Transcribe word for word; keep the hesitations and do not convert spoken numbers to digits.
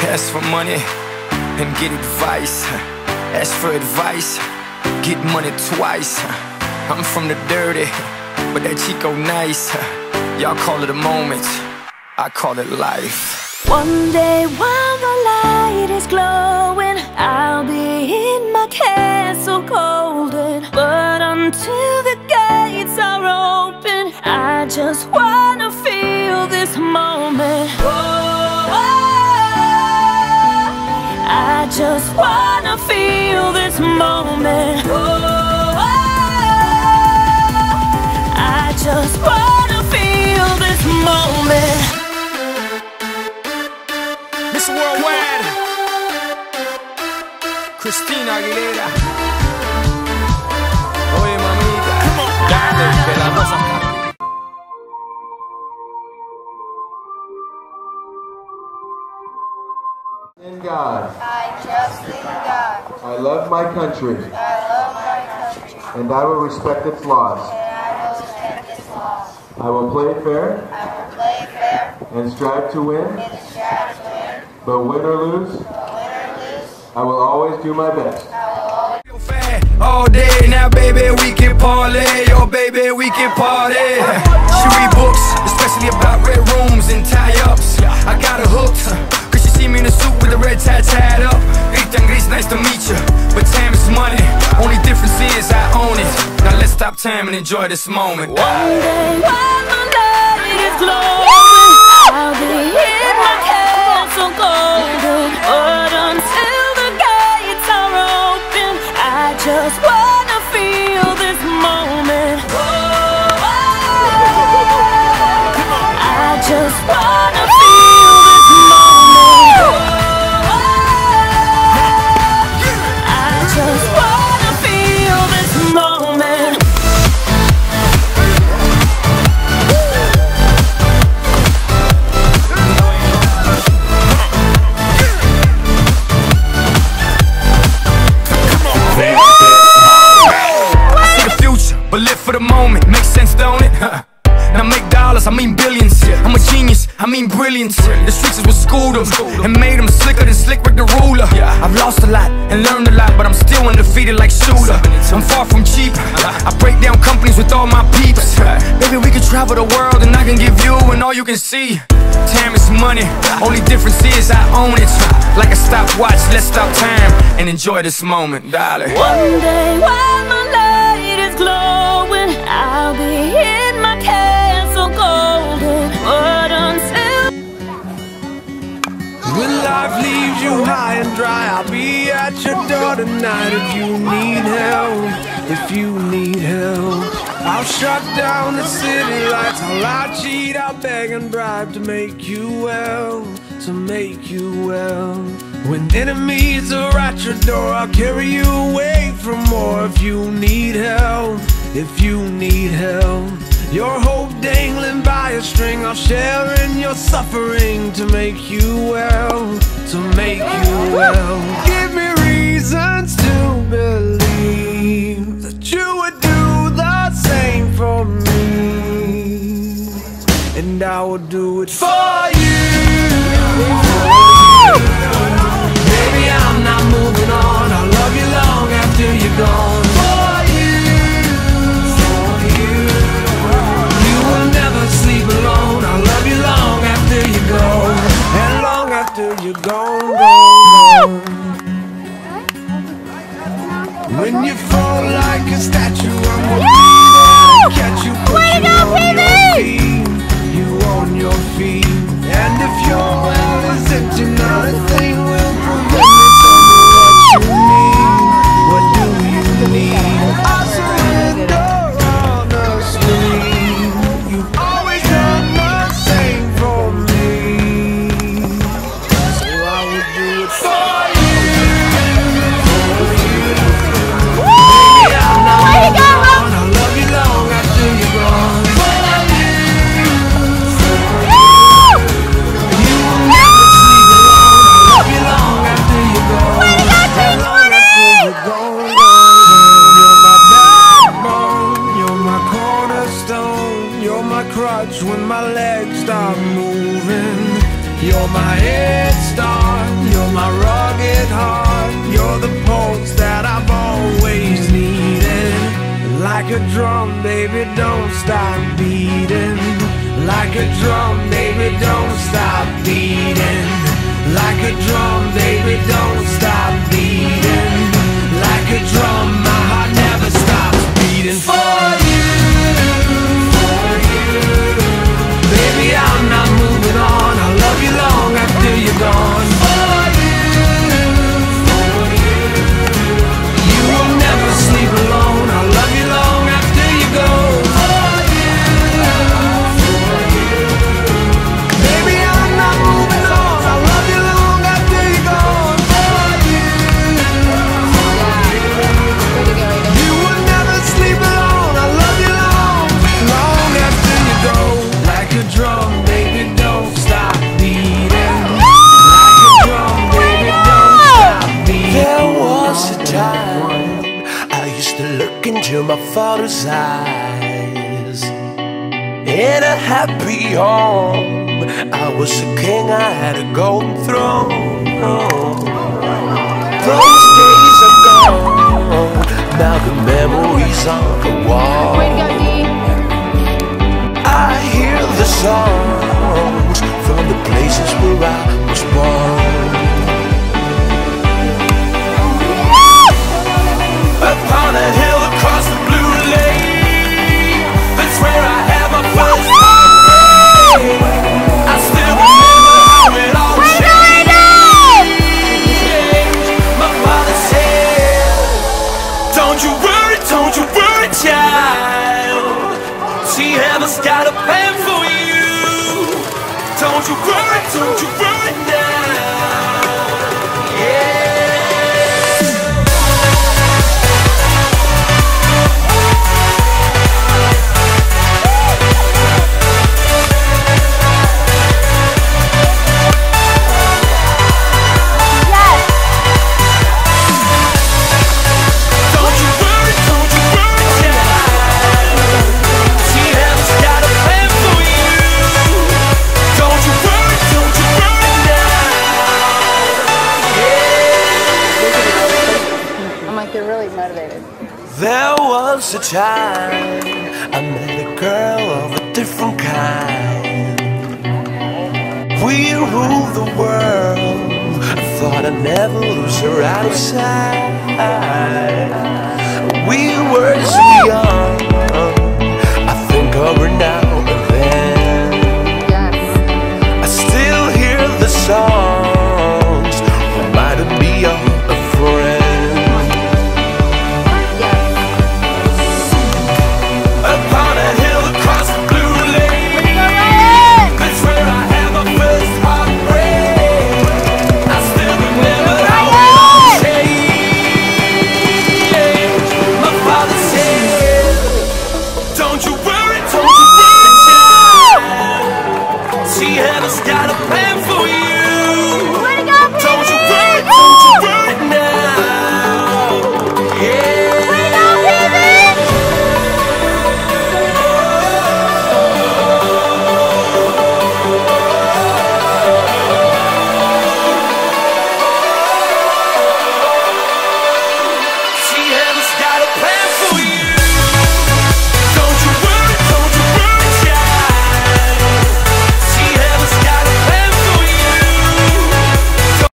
Ask for money and get advice. Ask for advice, get money twice. I'm from the dirty, but that Chico nice. Y'all call it a moment, I call it life. One day while the light is glowing, I'll be in my castle golden. But until the gates are open, I just wanna feel this moment. Oh, I just wanna feel this moment. Oh, I just wanna feel this moment. Miss Worldwide, Christina Aguilera. Oye mamita, dale, que la cosa está. In God. I trust in God. I love my country. I love my country. And I will respect its laws. And I will respect its laws. I will play fair. I will play fair. And strive to win. And strive to win. But win or lose. But win or lose. I will always do my best. I will always. All day now, baby, we can parlay. Oh, baby, we can party. She read books, especially about red rooms and tie-ups. I got her hooked, cause she see me in a suit with the red tie tied up. Ethan Gris, nice to meet you, but time is money. Only difference is I own it. Now let's stop time and enjoy this moment. One day while the light is glowing, I'll be in my castle golden. But until the gates are open, I just wanna feel this moment. Oh, I just wanna feel this moment. Oh, I just wanna feel this moment. But live for the moment, makes sense, don't it? Now make dollars, I mean billions. I'm a genius, I mean brilliance. The streets is what schooled them and made them slicker than Slick Rick the ruler. I've lost a lot and learned a lot, but I'm still undefeated like Shooter. I'm far from cheap, I break down companies with all my peeps. Baby, we can travel the world and I can give you and all you can see. Time is money, only difference is I own it. Like a stopwatch, let's stop time and enjoy this moment, darling. One day while my light is glowing, I'll be in my castle golden. But until when life leaves you high and dry, I'll be at your door tonight. If you need help, if you need help, I'll shut down the city lights. I'll lie, cheat, I'll beg and bribe to make you well, to make you well. When enemies are at your door, I'll carry you away from more. If you need help, if you need help, your hope dangling by a string, I'll share in your suffering to make you well, to make you well. Give me reasons to believe that you would do the same for me, and I will do it for you. Baby, I'm not moving on. I'll love you long after you're gone. For you, for you, you will never sleep alone. I'll love you long after you go, and long after you're gone, gone, gone. When you fall like a statue, I'm gonna be there to catch you, put you on your feet, you on your feet. And if your well is empty, not a thing will prevent me. Tell me what you need. What do you need? I surrender honestly. You've always done the same for me, so I would do it for you. For you. Baby, I'm not moving on. I'll love you long after you're gone. When my legs stop moving, you're my head start, a drum, baby, don't stop beating. Like a drum, baby, don't stop beating. Like a drum, baby, don't stop beating. Like a drum, my heart never stops beating for you, for you. Baby, I'm not moving on. I'll love you long after you're gone. For you, for you. You will never sleep alone. I'll love you long after you go. For you, for you. Baby, I'm not moving on. I'll love you long after you're gone. For you, for you. You will never sleep alone. I'll love you long, long after you go. Like a drum, baby, don't stop beating. Like a drum, baby, don't stop beating. There was a time I used to look into my father's eyes. In a happy home, I was a king, I had a golden throne. Those days are gone, now the memories on the wall. I hear the songs from the places where I was born. Upon a hill across the blue lake, that's where I had my first heartbreak. I still remember how it all changed. My father said, don't you worry, don't you worry, child. See, heaven's got a plan for you. Don't you worry, don't you worry now. Yeah. Don't you worry, don't you worry, child. See, heaven's got a plan for you. Don't you worry, don't you worry now. Yeah. I'm like, they're really motivated. There was a time I met a girl of a different kind. We ruled the world. I thought I'd never lose her out of sight. We were so young. I think of her now and then. Yes. I still hear the songs reminding me of a friend. Yes. Upon a hill across the blue lake, that's where I had my first heartbreak. I still remember how it all changed. My father said, don't you worry, don't you worry, child. See, heaven's got a plan for you.